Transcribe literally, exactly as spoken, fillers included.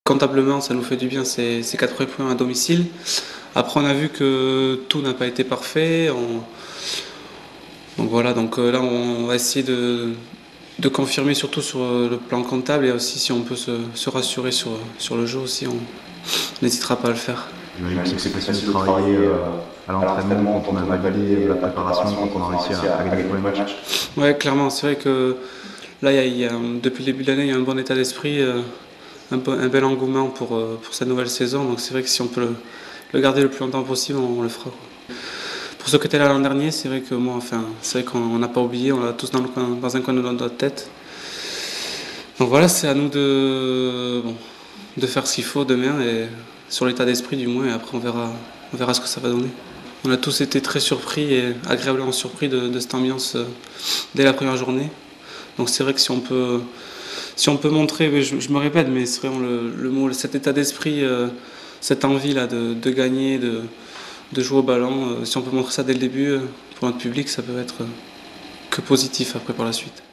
comptablement, ça nous fait du bien ces, ces quatre points à domicile. Après, on a vu que tout n'a pas été parfait. On... Donc voilà, donc euh, là, on va essayer de, de confirmer surtout sur le plan comptable et aussi si on peut se, se rassurer sur, sur le jeu aussi, on n'hésitera pas à le faire. J'imagine que c'est facile de travailler euh, à l'entraînement quand on a validé la préparation, quand on a réussi à, à gagner tous les matchs. Ouais, clairement, c'est vrai que là, il y a, il y a, depuis le début de l'année, il y a un bon état d'esprit, euh, un, un bel engouement pour, euh, pour cette nouvelle saison. Donc c'est vrai que si on peut le, le garder le plus longtemps possible, on, on le fera, quoi. Pour ceux qui étaient là l'an dernier, c'est vrai que moi, enfin, c'est vrai qu'on n'a pas oublié, on l'a tous dans, le coin, dans un coin de notre tête. Donc voilà, c'est à nous de, bon, de faire ce qu'il faut demain, et sur l'état d'esprit du moins, et après on verra, on verra ce que ça va donner. On a tous été très surpris et agréablement surpris de, de cette ambiance euh, dès la première journée. Donc c'est vrai que si on peut, si on peut montrer, je, je me répète, mais c'est vraiment le, le mot, cet état d'esprit, euh, cette envie là de, de gagner, de, de jouer au ballon, euh, si on peut montrer ça dès le début, euh, pour notre public, ça peut être euh, que positif après pour la suite.